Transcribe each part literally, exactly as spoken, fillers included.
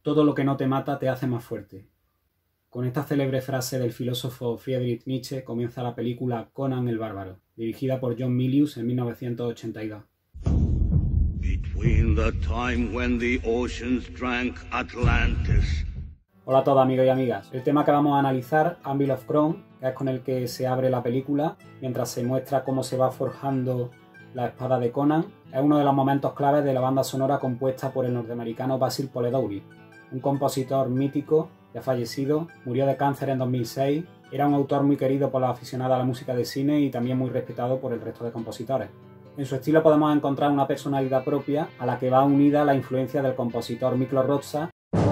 Todo lo que no te mata te hace más fuerte. Con esta célebre frase del filósofo Friedrich Nietzsche comienza la película Conan el Bárbaro, dirigida por John Milius en mil novecientos ochenta y dos. Between the time when the oceans drank Atlantis. Hola a todos amigos y amigas. El tema que vamos a analizar, Anvil of Chrome, que es con el que se abre la película, mientras se muestra cómo se va forjando la espada de Conan, es uno de los momentos claves de la banda sonora compuesta por el norteamericano Basil Poledouris, un compositor mítico ya fallecido, murió de cáncer en dos mil seis, era un autor muy querido por los aficionados a la música de cine y también muy respetado por el resto de compositores. En su estilo podemos encontrar una personalidad propia a la que va unida la influencia del compositor Miklos Rozsa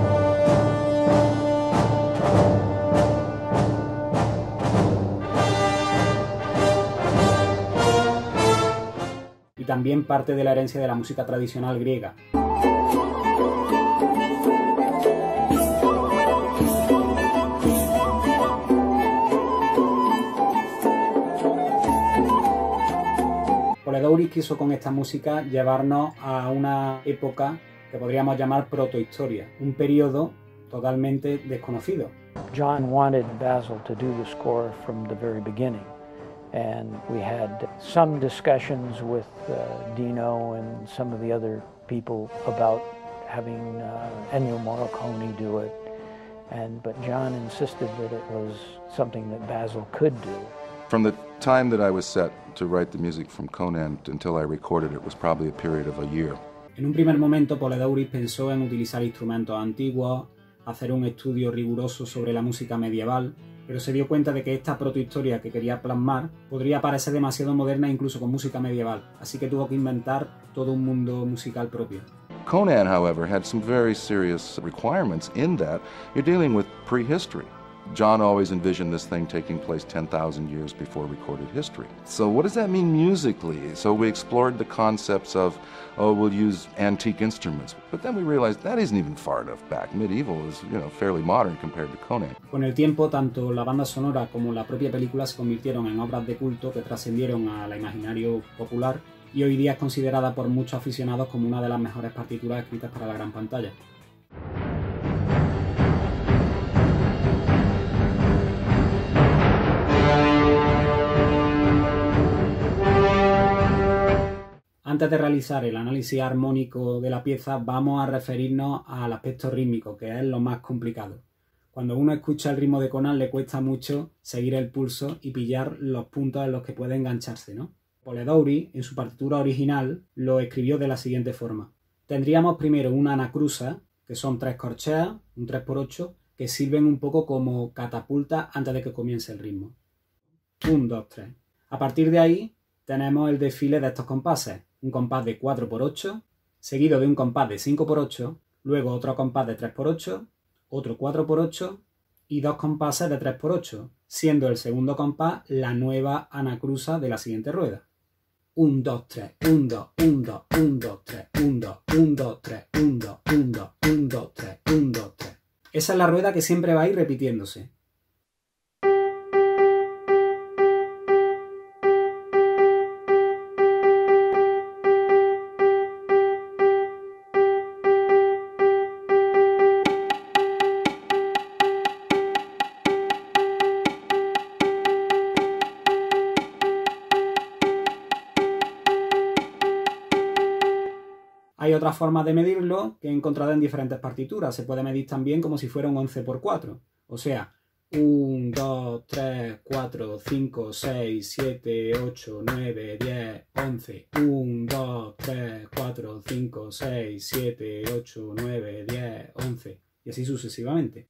y también parte de la herencia de la música tradicional griega. Poledouris quiso con esta música llevarnos a una época que podríamos llamar protohistoria, un periodo totalmente desconocido. John wanted Basil to do the score from the very beginning, and we had some discussions with uh, Dino and some of the other people about having uh, Ennio Morricone do it, and but John insisted that it was something that Basil could do. From the time that I was set to write the music from Conan until I recorded it was probably a period of a year. En un primer momento Poledouris pensó en utilizar instrumentos antiguos, hacer un estudio riguroso sobre la música medieval, pero se dio cuenta de que esta protohistoria que quería plasmar podría parecer demasiado moderna incluso con música medieval, así que tuvo que inventar todo un mundo musical propio. Conan, however, had some very serious requirements in that you're dealing with prehistory. John always envisioned this thing taking place ten thousand years before recorded history. So what does that mean musically? So we explored the concepts of, oh, we'll use antique instruments. But then we realized that isn't even far enough back. Medieval is, you know, fairly modern compared to Conan. Con el tiempo, tanto la banda sonora como la propia película se convirtieron en obras de culto que trascendieron al imaginario popular y hoy día es considerada por muchos aficionados como una de las mejores partituras escritas para la gran pantalla. Antes de realizar el análisis armónico de la pieza, vamos a referirnos al aspecto rítmico, que es lo más complicado. Cuando uno escucha el ritmo de Conan le cuesta mucho seguir el pulso y pillar los puntos en los que puede engancharse, ¿no? Poledouris, en su partitura original, lo escribió de la siguiente forma. Tendríamos primero una anacrusa, que son tres corcheas, un tres por ocho, que sirven un poco como catapulta antes de que comience el ritmo. un, dos, tres. A partir de ahí tenemos el desfile de estos compases. Un compás de cuatro por ocho, seguido de un compás de cinco por ocho, luego otro compás de tres por ocho, otro cuatro por ocho y dos compases de tres por ocho, siendo el segundo compás la nueva anacrusa de la siguiente rueda. un, dos, tres, un, dos, un, dos, un, dos, tres, un, dos, un, dos, tres, un, dos, un, dos, un, dos, tres, un, dos, tres. Esa es la rueda que siempre va a ir repitiéndose. Hay otras formas de medirlo que he encontrado en diferentes partituras. Se puede medir también como si fuera un once por cuatro. O sea, uno, dos, tres, cuatro, cinco, seis, siete, ocho, nueve, diez, once. uno, dos, tres, cuatro, cinco, seis, siete, ocho, nueve, diez, once. Y así sucesivamente.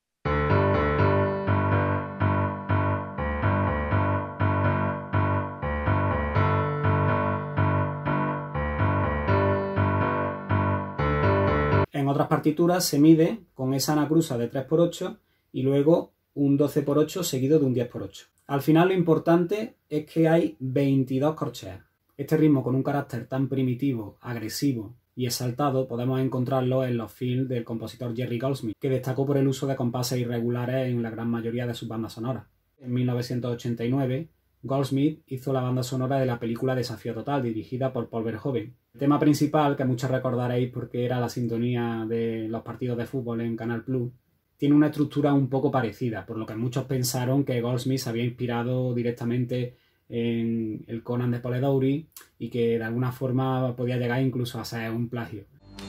En otras partituras se mide con esa anacrusa de tres por ocho y luego un doce por ocho seguido de un diez por ocho. Al final lo importante es que hay veintidós corcheas. Este ritmo con un carácter tan primitivo, agresivo y exaltado podemos encontrarlo en los films del compositor Jerry Goldsmith, que destacó por el uso de compases irregulares en la gran mayoría de sus bandas sonoras. En mil novecientos ochenta y nueve, Goldsmith hizo la banda sonora de la película Desafío Total, dirigida por Paul Verhoeven. El tema principal, que muchos recordaréis porque era la sintonía de los partidos de fútbol en Canal Plus, tiene una estructura un poco parecida, por lo que muchos pensaron que Goldsmith se había inspirado directamente en el Conan de Polidori y que de alguna forma podía llegar incluso a ser un plagio.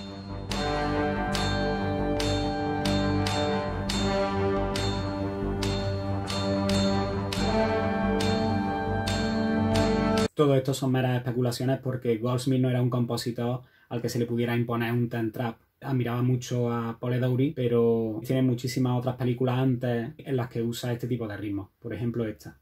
Todo esto son meras especulaciones porque Goldsmith no era un compositor al que se le pudiera imponer un ten trap. Admiraba mucho a Polidori, pero tiene muchísimas otras películas antes en las que usa este tipo de ritmos. Por ejemplo, esta.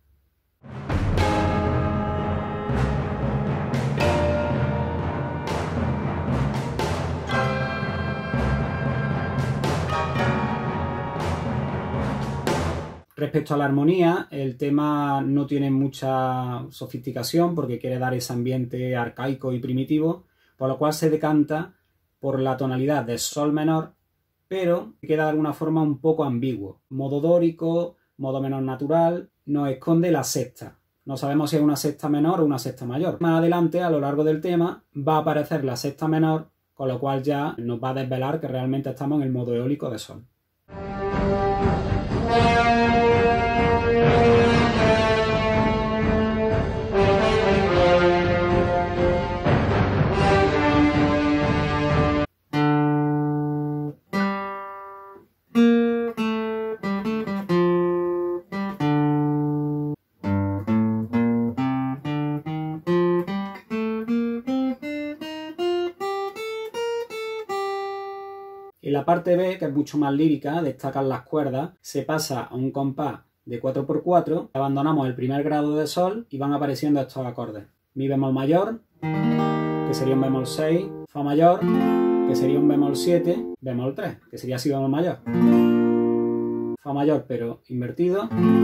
Respecto a la armonía, el tema no tiene mucha sofisticación porque quiere dar ese ambiente arcaico y primitivo, por lo cual se decanta por la tonalidad de sol menor, pero queda de alguna forma un poco ambiguo. Modo dórico, modo menor natural, nos esconde la sexta. No sabemos si es una sexta menor o una sexta mayor. Más adelante, a lo largo del tema, va a aparecer la sexta menor, con lo cual ya nos va a desvelar que realmente estamos en el modo eólico de sol. En la parte B, que es mucho más lírica, destacan las cuerdas, se pasa a un compás de cuatro por cuatro, abandonamos el primer grado de sol y van apareciendo estos acordes. Mi bemol mayor, que sería un bemol seis, fa mayor, que sería un bemol siete, bemol tres, que sería si bemol mayor. Fa mayor pero invertido.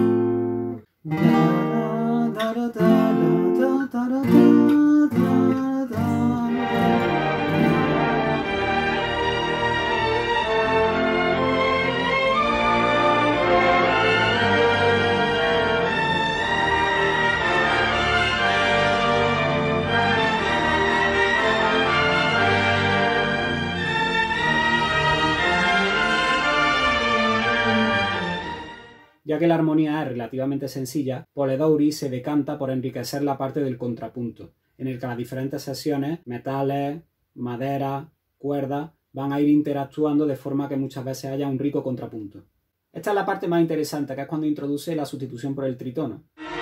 Ya que la armonía es relativamente sencilla, Polidori se decanta por enriquecer la parte del contrapunto, en el que las diferentes sesiones, metales, madera, cuerdas, van a ir interactuando de forma que muchas veces haya un rico contrapunto. Esta es la parte más interesante, que es cuando introduce la sustitución por el tritono.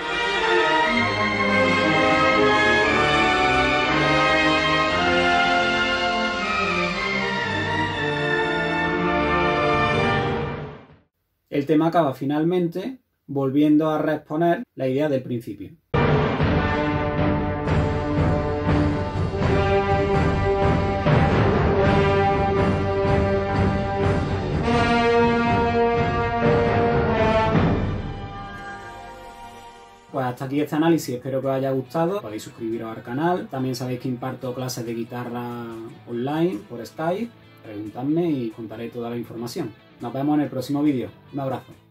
El tema acaba finalmente volviendo a reexponer la idea del principio. Pues hasta aquí este análisis, espero que os haya gustado. Podéis suscribiros al canal, también sabéis que imparto clases de guitarra online por Skype. Preguntadme y contaré toda la información. Nos vemos en el próximo vídeo. Un abrazo.